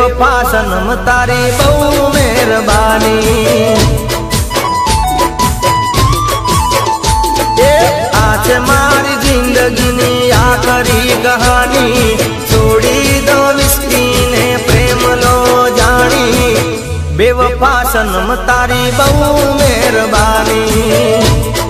बेवफा सनम तारी बहु मेहरबानी। आज मारी जिंदगी नी आखरी कहानी, छोड़ी दो विस्की ने प्रेम लो जानी। बेवफा सनम तारी बहु मेहरबानी।